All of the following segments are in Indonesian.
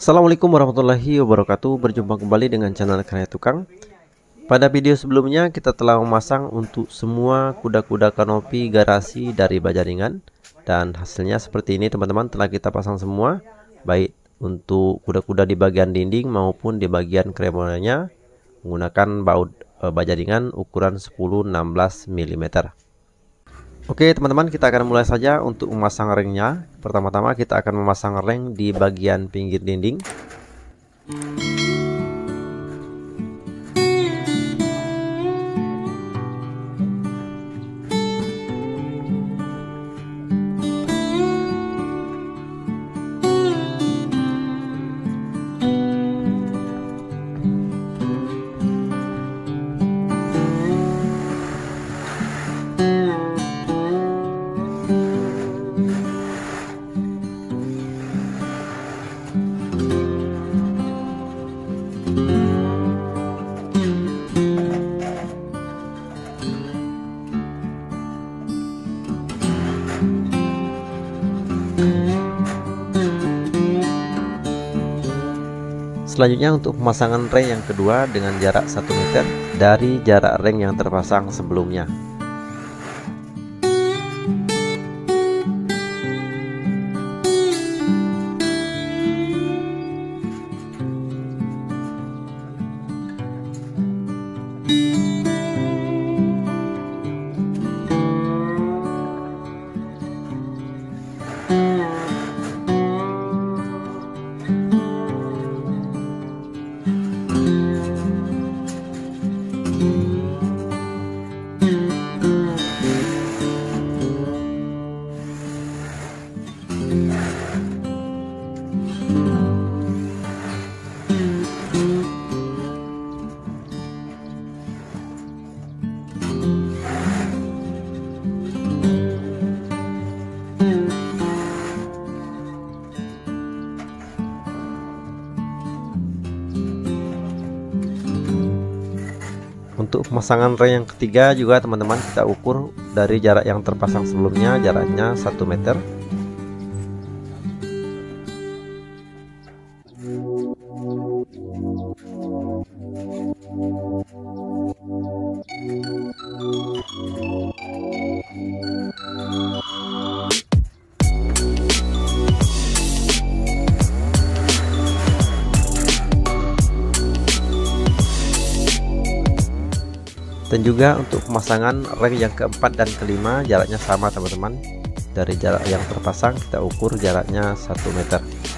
Assalamualaikum warahmatullahi wabarakatuh. Berjumpa kembali dengan channel Karya Tukang. Pada video sebelumnya kita telah memasang untuk semua kuda-kuda kanopi garasi dari baja ringan, dan hasilnya seperti ini teman-teman. Telah kita pasang semua, baik untuk kuda-kuda di bagian dinding maupun di bagian kremolanya menggunakan baut baja ringan ukuran 10-16 mm. Oke teman-teman, kita akan mulai saja untuk memasang ringnya. Pertama-tama kita akan memasang ring di bagian pinggir dinding. Selanjutnya untuk pemasangan ring yang kedua dengan jarak 1 meter dari jarak ring yang terpasang sebelumnya. Untuk pemasangan ring yang ketiga juga teman-teman, kita ukur dari jarak yang terpasang sebelumnya, jaraknya 1 meter. Dan juga untuk pemasangan ring yang keempat dan kelima jaraknya sama teman-teman. Dari jarak yang terpasang kita ukur jaraknya 1 meter.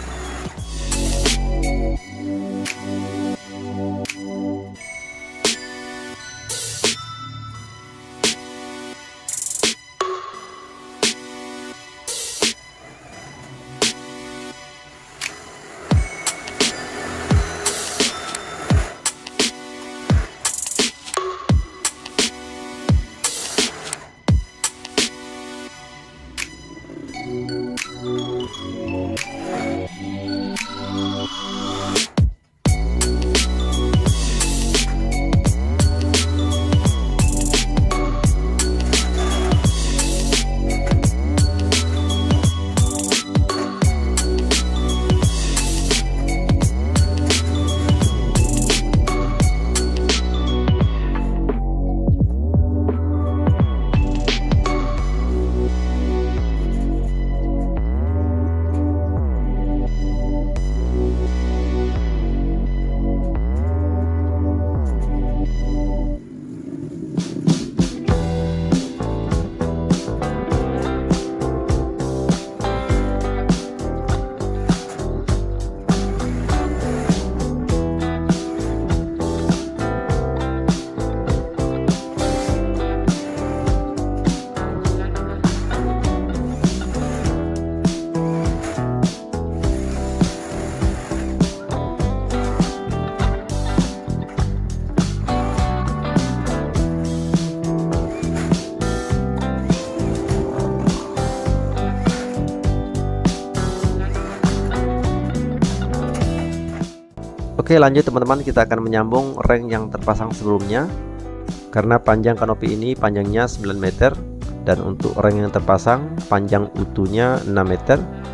Oke lanjut teman-teman, kita akan menyambung ring yang terpasang sebelumnya. Karena panjang kanopi ini panjangnya 9 meter, dan untuk ring yang terpasang panjang utuhnya 6 meter.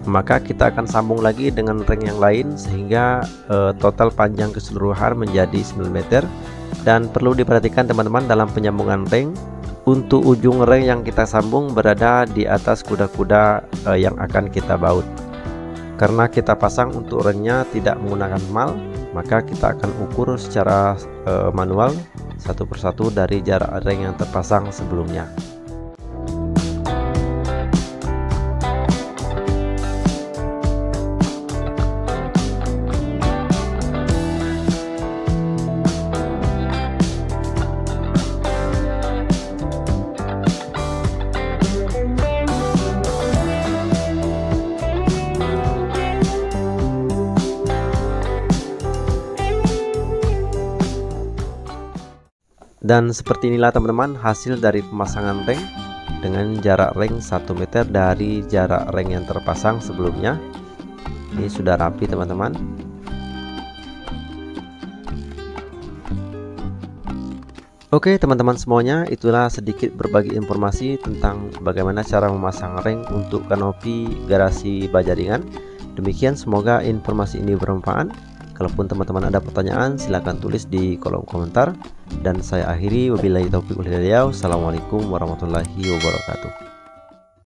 maka kita akan sambung lagi dengan ring yang lain sehingga total panjang keseluruhan menjadi 9 meter. Dan perlu diperhatikan teman-teman, dalam penyambungan ring, untuk ujung ring yang kita sambung berada di atas kuda-kuda yang akan kita baut. Karena kita pasang untuk ringnya tidak menggunakan mal, maka kita akan ukur secara manual satu persatu dari jarak ring yang terpasang sebelumnya. Dan seperti inilah teman-teman hasil dari pemasangan ring dengan jarak ring 1 meter dari jarak ring yang terpasang sebelumnya. Ini sudah rapi teman-teman. Oke teman-teman semuanya, itulah sedikit berbagi informasi tentang bagaimana cara memasang ring untuk kanopi garasi baja ringan. Demikian, semoga informasi ini bermanfaat. Kalaupun teman-teman ada pertanyaan, silahkan tulis di kolom komentar. Dan saya akhiri, wabillahi taufiq wal hidayah. Assalamualaikum warahmatullahi wabarakatuh.